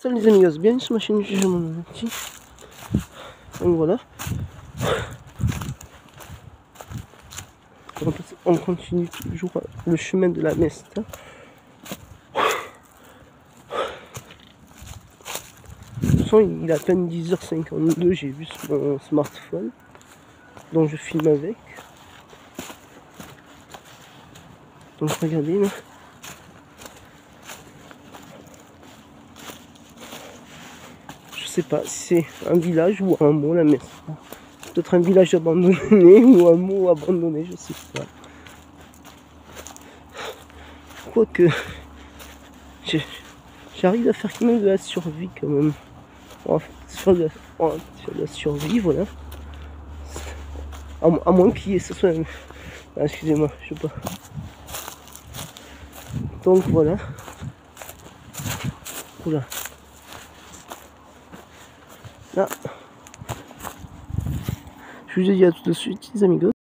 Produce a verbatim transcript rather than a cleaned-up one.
Salut les amigos, bienvenue sur ma chaîne G G mon petit. Donc voilà. On continue toujours le chemin de la Mesta. De toute façon, il est à peine dix heures cinquante-deux, j'ai vu sur mon smartphone, dont je filme avec. Donc regardez là. Je sais pas si c'est un village ou un mot la Mesta. Peut-être un village abandonné ou un mot abandonné, je sais pas. Quoique, j'arrive à faire quand même de la survie quand même. On va faire de la, on va faire de la survie, voilà. À, à moins qu'il y ait ce soit un... Ah, excusez-moi, je sais pas. Donc voilà. Oula. Là. Je vous dis à tout de suite, les amigos.